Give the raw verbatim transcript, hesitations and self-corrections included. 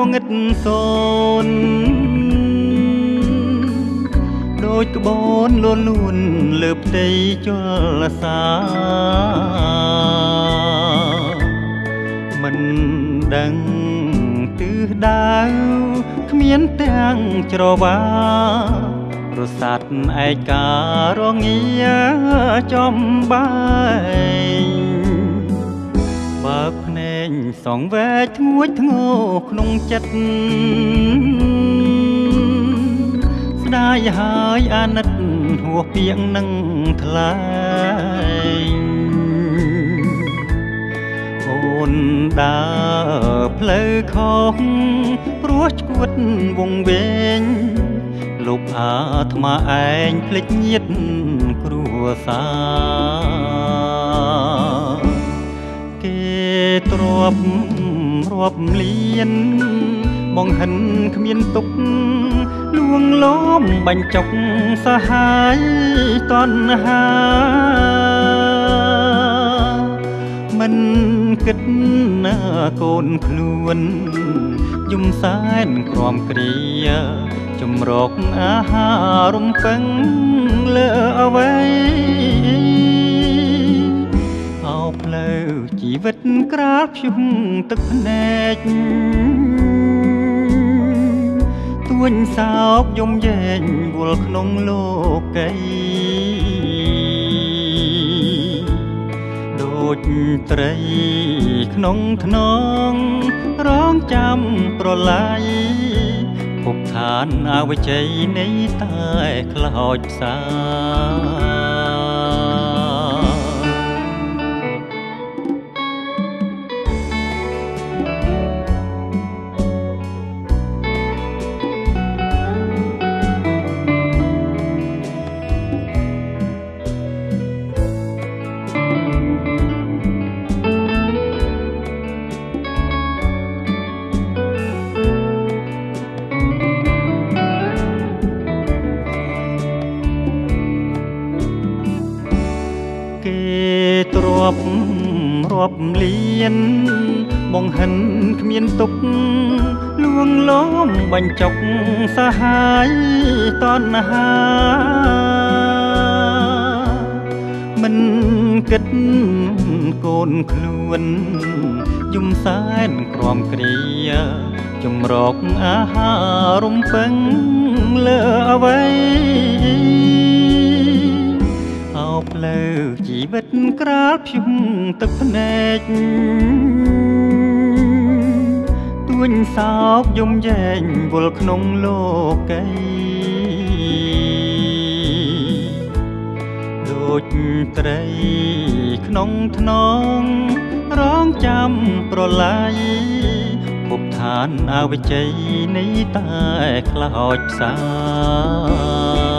ងឹតសូនដូចក្បូនលួនលួនលើផ្ទៃជលសាមិនដឹងទិសដៅគ្មានទាំងច្រវារសាត់ឯការងារចំបែងបើកភ្នែកសងវែកធ្ងួចធ្ងរក្នុងចិត្តស្ដាយហើយអាណិតហួសពាក្យនឹងថ្លែងអូនដើរផ្លូវខុសព្រោះឈួតវងវែងលុបអាត្មាឯងភ្លេចញាតគ្រួសារគេទ្របរាប់លានបង្ហិនគ្មានទុកលួងលោមបាញ់ចុកសហាយតណ្ហាមិនគិតណាកូនខ្លួនយំសែនក្រំគ្រាជំរកអាហាររំពឹងលើអ្វីអោផ្លូវជីវិតក្រាលភ្យុំទឹកភ្នែកទួញសោកយំយែងវល់ក្នុងលោកីដូចត្រីក្នុងថ្នងរងចាំប្រឡាយភពឋានអវិជ័យនៃតែខ្លោចផ្សាទ្របរាប់លានបង្ហិនគ្មានទុកលួងលោមបាញ់ចុកសហាយតណ្ហាមិនគិតកូនខ្លួនយំសែនក្រំគ្រាជំរកអាហាររំពឹងលើអ្វីផ្លូវជីវិតក្រាលភ្យុំទឹកភ្នែកទួញសោកយំយែងវល់ក្នុងលោកីដូចត្រីក្នុងថ្នងរងចាំប្រឡាយភពឋានអវិជ័យនៃតែខ្លោចផ្សា